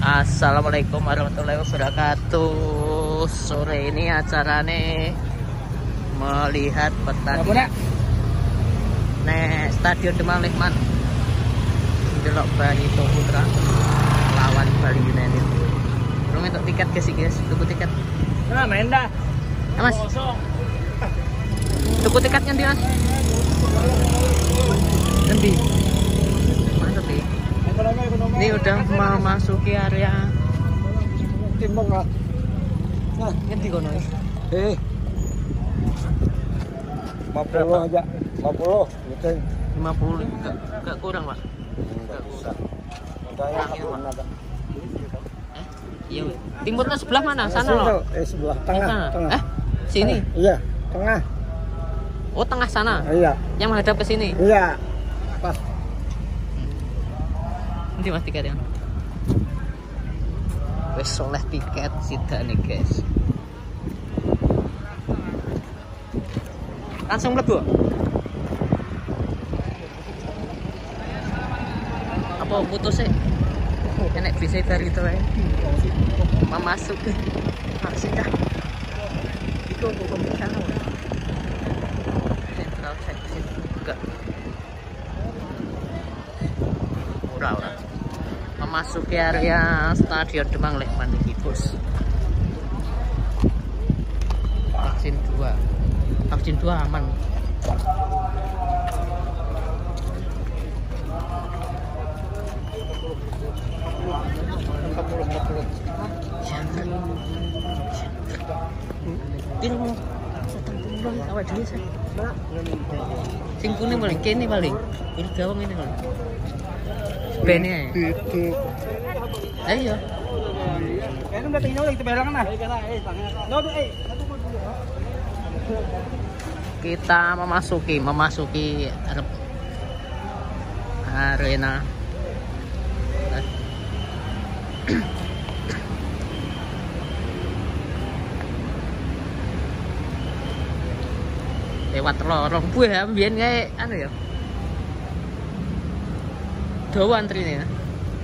Assalamualaikum warahmatullahi wabarakatuh. Sore ini acarane melihat pertandingan Stadion Demang Lehman. Delok Barito Putra lawan Bali United. Belum untuk tiket guys, tuku tiket. Nah, main dah. Mas. Tuku tiketnya nanti Mas. Nanti. Mantap nih. Ini udah memasuki area timbang Pak. Nah, ngendi kono? 50 aja. 50, betul. 50 enggak kurang, Pak. Enggak bisa. Udah ada. Iya. Timurnya sebelah mana? Sana loh. Sebelah tengah. Sini. Iya, tengah. Oh, tengah sana. Iya. Yang menghadap ke sini. Iya. Pas. Nanti Mas tiketnya. Wes soleh tiket sida nih, guys. Langsung mlebu. Apa putus sih? Enek bisa dari itu ya. Masuk. Masih dah. Itu bukan bicara. Central seksi juga. Murah. Memasuki area Stadion Demang Lehman iki, Bos. Vaksin 2 aman. Awak dhewe sih. Sing kuning paling kene paling. Ini gawang ini paling. Bene ae. Ayo. Kayaknya udah tinggal lagi tebelangan nah. Kita memasuki arena. Lewat lorong buah ya, mbiyen kae anu ya. Dawa antrine ya.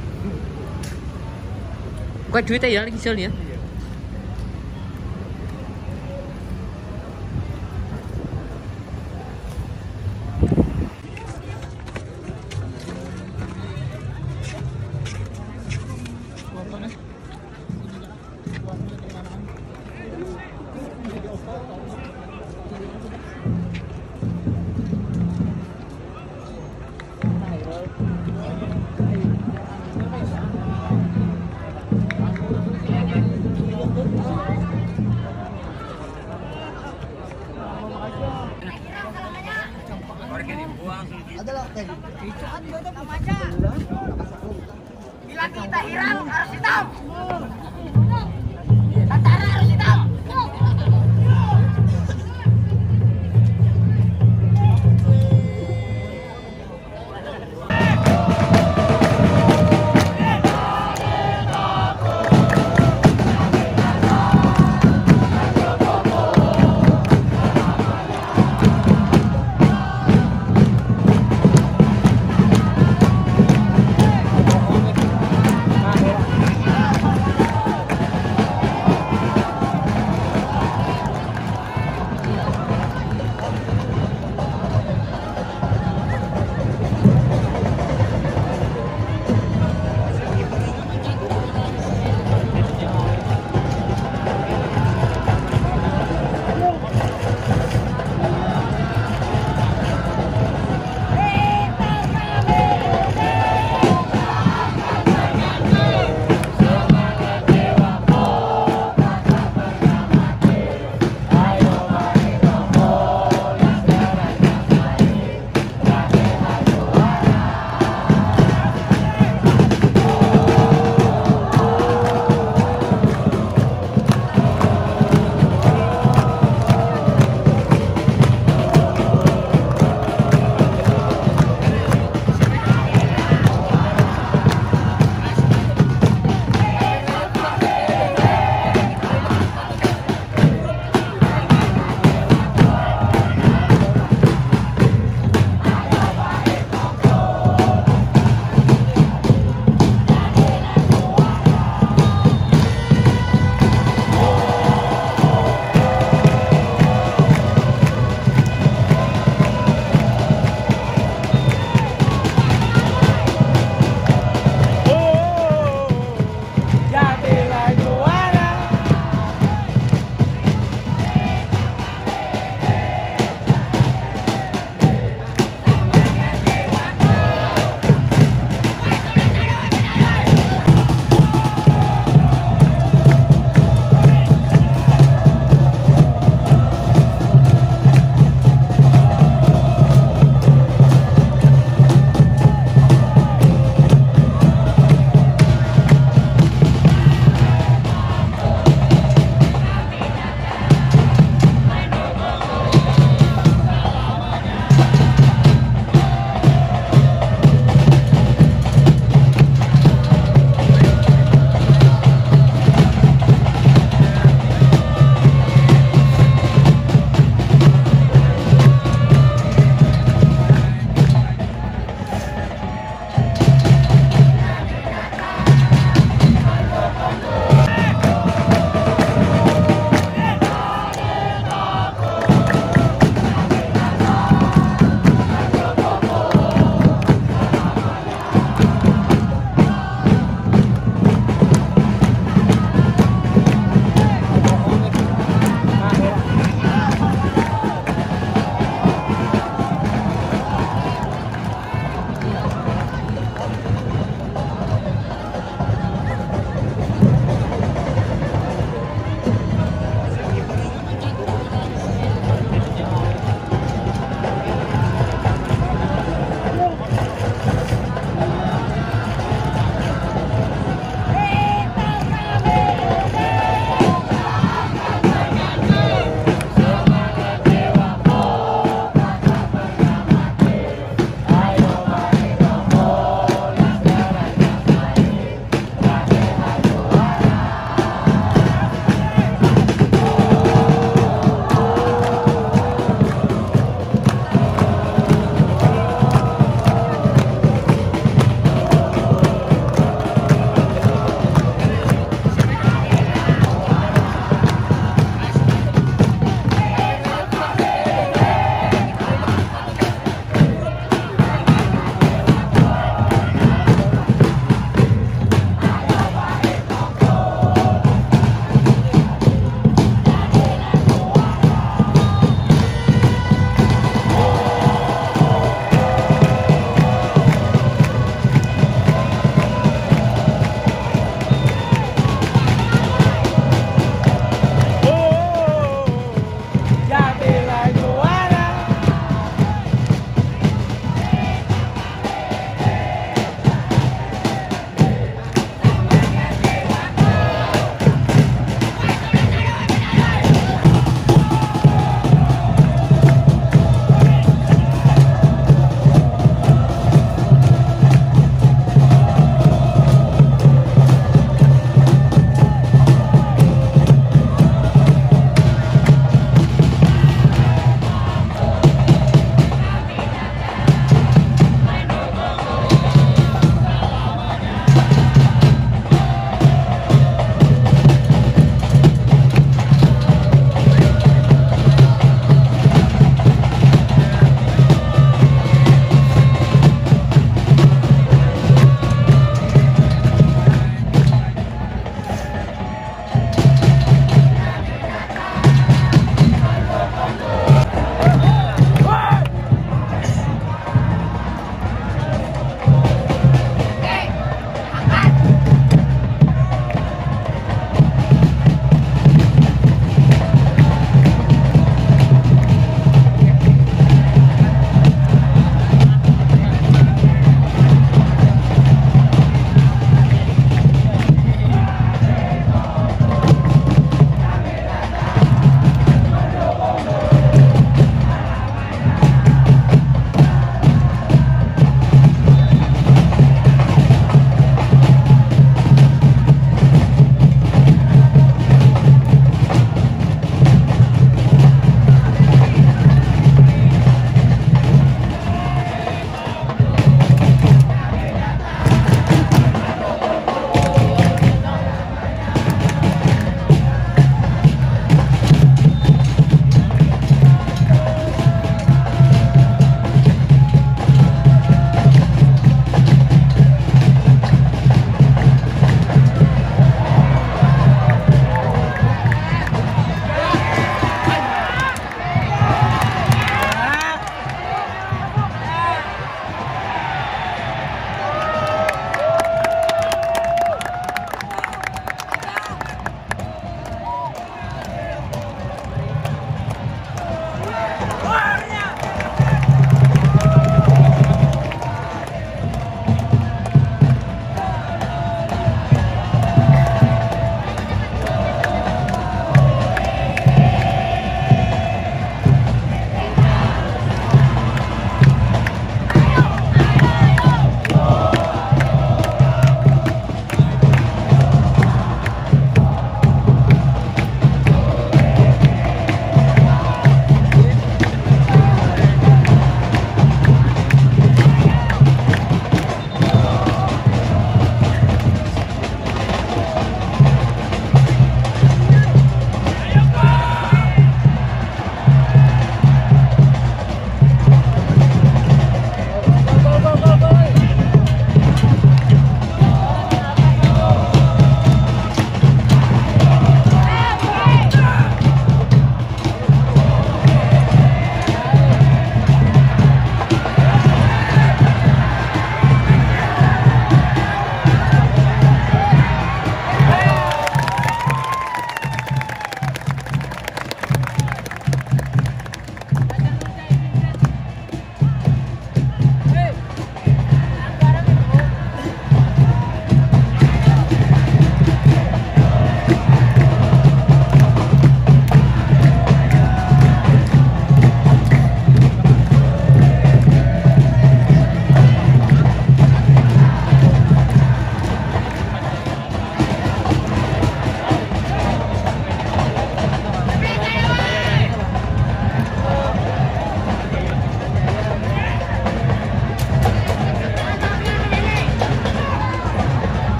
Kok duitnya ya lagi jual ya? Bila kita hilang harus hitam.